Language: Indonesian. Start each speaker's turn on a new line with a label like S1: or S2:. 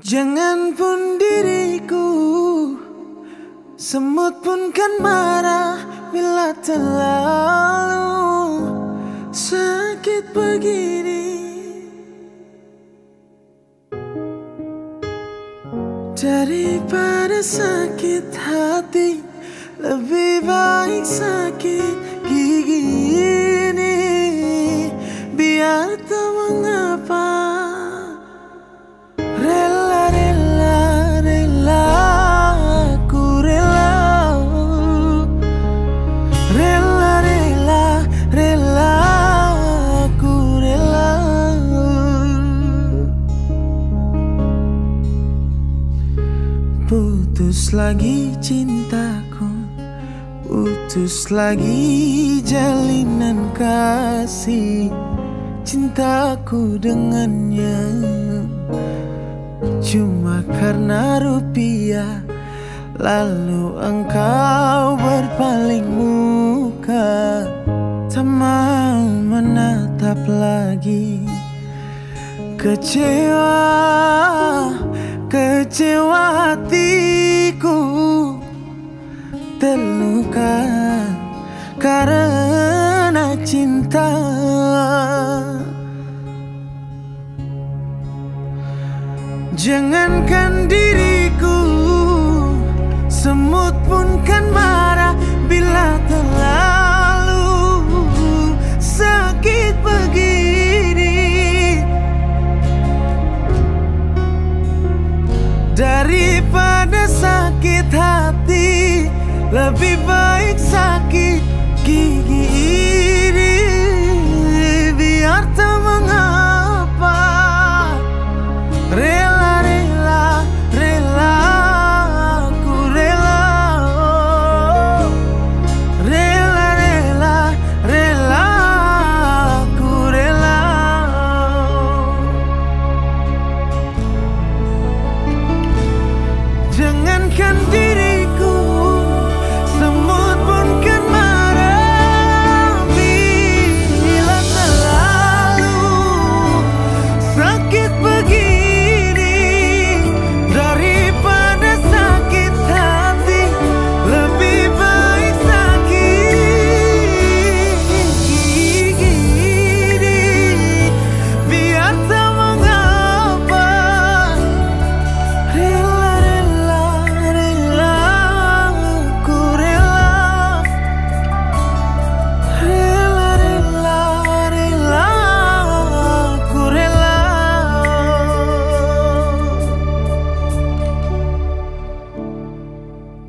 S1: Jangan pun diriku, semut pun kan marah bila terlalu sakit begini. Daripada sakit hati, lebih baik sakit gigi ini. Biar tak mengapa, rela, rela, rela, aku rela. Rela, rela, rela, aku rela. Putus lagi cintaku, putus lagi jalinan kasih cintaku dengannya. Cuma karena rupiah, lalu engkau berpaling muka, tak mau menatap lagi. Kecewa, kecewa hatiku, terluka karena cinta. Jangankan diriku, semut pun kan marah bila terlalu sakit begini. Daripada sakit hati, lebih baik sakit gigi